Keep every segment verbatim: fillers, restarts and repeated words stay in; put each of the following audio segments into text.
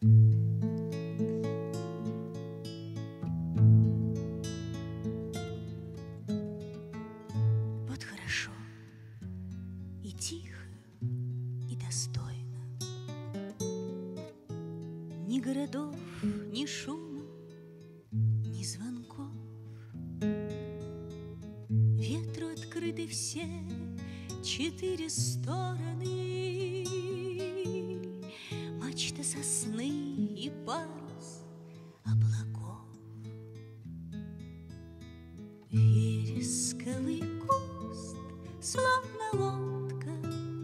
Вот хорошо, и тихо, и достойно. Ни городов, ни шума, ни звонков. Ветру открыты все четыре стороны. Мачта сосны и парус облаков. Вересковый куст, словно лодка,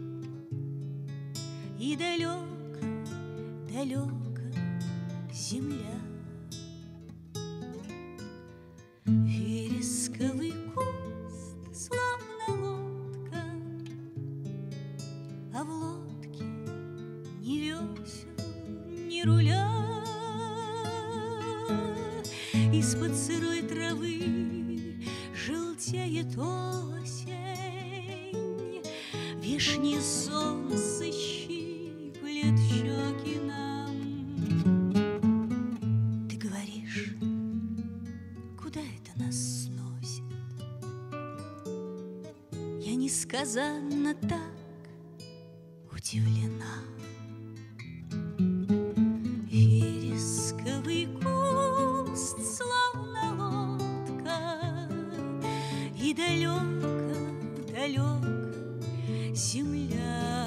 и далеко, далеко земля. Вересковый куст, словно лодка, а в лодке ни весел, ни руля. Из-под сырой травы желтеет осень, вешнее солнце щиплет щеки нам. Ты говоришь, куда это нас сносит? Я несказанно так удивлена. Вересковый куст, словно лодка, и далеко, далеко земля.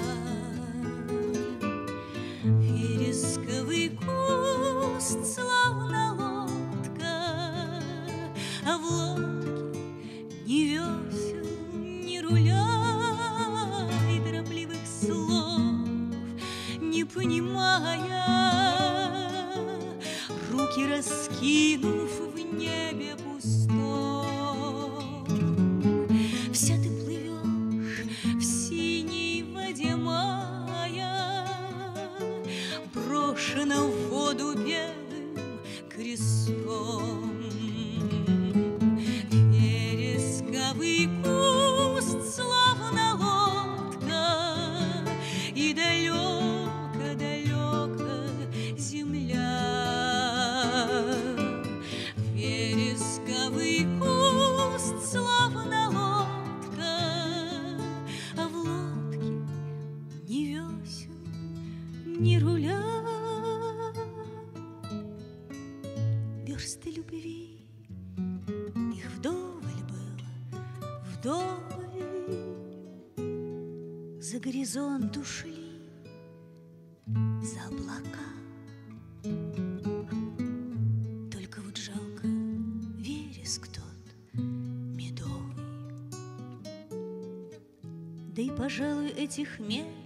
Вересковый куст, словно лодка, а в лодке ни весел, ни руля. И торопливых слов не понимая, руки раскинув в небе пустом, вся ты плывешь в синей воде мая, брошена в воду белым крестом. Вересковый куст, словно лодка, и далеко, далеко земля. Вересковый куст, словно лодка, а в лодке ни весел, ни руля. Версты любви, их вдоволь было, вдоволь. За горизонт ушли, за облака. Только вот жалко вереск тот медовый. Да и, пожалуй, этих мест